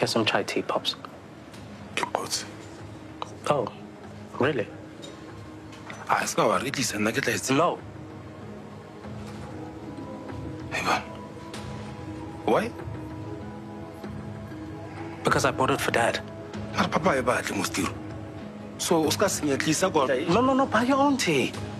Here's some chai tea, Pops. Good. Oh, really? It's not really and I get it. No. Hey, man. Why? Because I bought it for Dad. Papa, I bought it, so, Oscar, at least I got. No, buy your own tea.